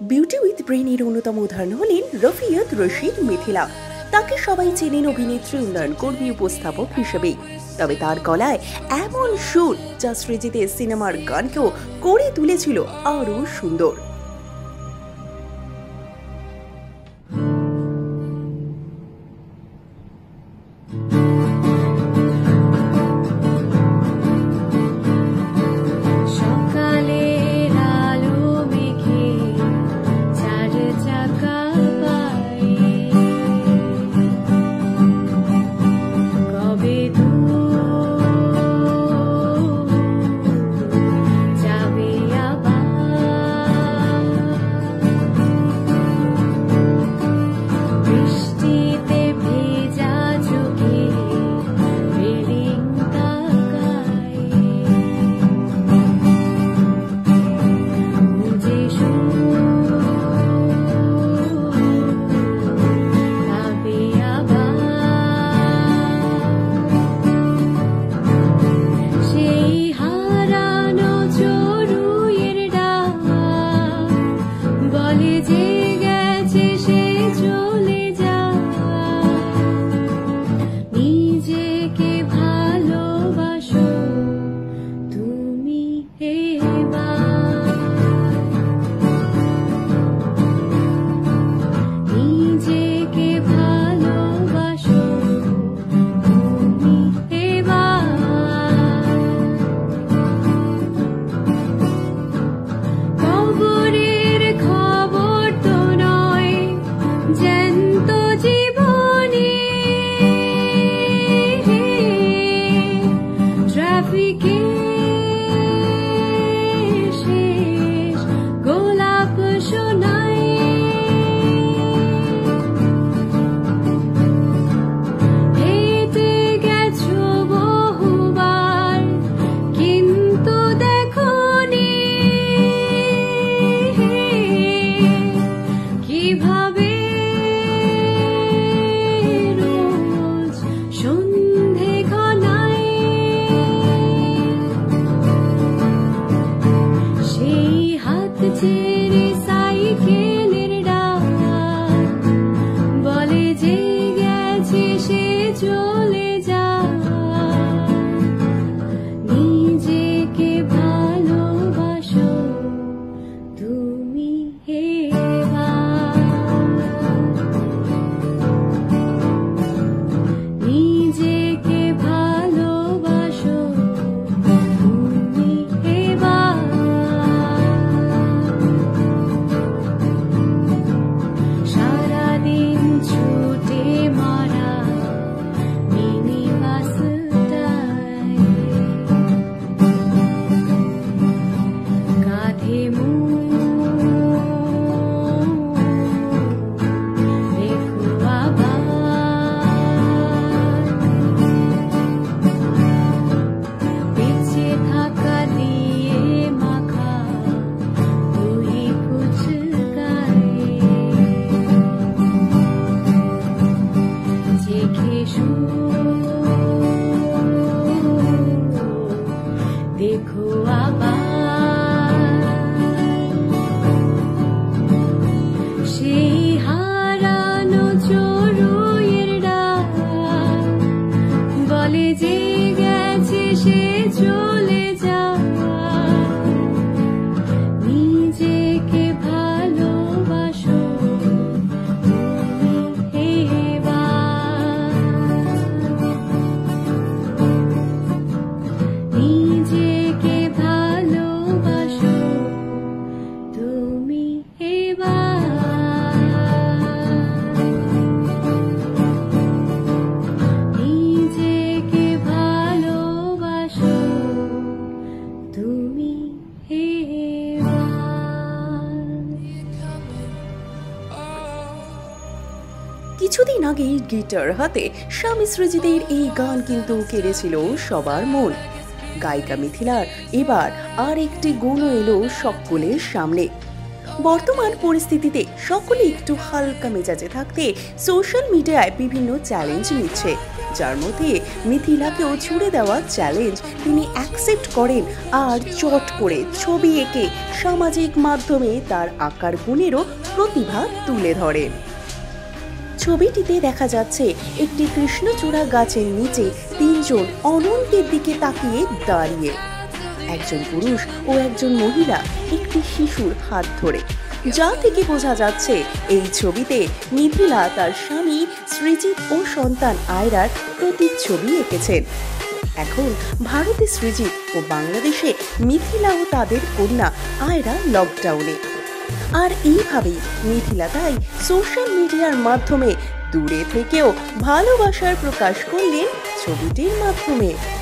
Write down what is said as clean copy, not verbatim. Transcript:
Beauty with ব্রেইনের অন্যতম উদাহরণ হলেন রফিয়াত, রশিদ, মিথিলা। তাকে সবাই চেনেন অভিনেত্রী, উন্নয়ন কর্মী, উপস্থাপক হিসেবে। তবে তার গলায় এমন সুর যা সৃজিতের সিনেমার গানকেও করে তুলেছিল আরো সুন্দর। কিছুদিন আগে গিটার হাতে স্বামী সৃজিতের এই গান কিন্তু কেড়েছিল সবার মন। গায়িকা মিথিলার এবার আর একটি গুণও এলো সকলের সামনে। বর্তমান পরিস্থিতিতে সকলে একটু হালকা মেজাজে থাকতে সোশ্যাল মিডিয়ায় বিভিন্ন চ্যালেঞ্জ নিচ্ছে, যার মধ্যে মিথিলাকেও ছুড়ে দেওয়া চ্যালেঞ্জ তিনি অ্যাকসেপ্ট করেন আর চট করে ছবি এঁকে সামাজিক মাধ্যমে তার আঁকার গুণেরও প্রতিভা তুলে ধরেন। ছবিটিতে দেখা যাচ্ছে একটি কৃষ্ণচূড়া গাছের নিচে তিনজন অনন্তের দিকে তাকিয়ে দাঁড়িয়ে, একজন পুরুষ ও একজন মহিলা একটি শিশুর হাত ধরে, যা থেকে বোঝা যাচ্ছে এই ছবিতে মিথিলা তার স্বামী সৃজিত ও সন্তান আয়রার প্রতিচ্ছবি এঁকেছেন। এখন ভারতে সৃজিত ও বাংলাদেশে মিথিলা ও তাদের কন্যা আয়রা লকডাউনে। আর এইভাবেই মিথিলা তাই সোশ্যাল মিডিয়ার মাধ্যমে দূরে থেকেও ভালোবাসার প্রকাশ করলেন ছবিটির মাধ্যমে।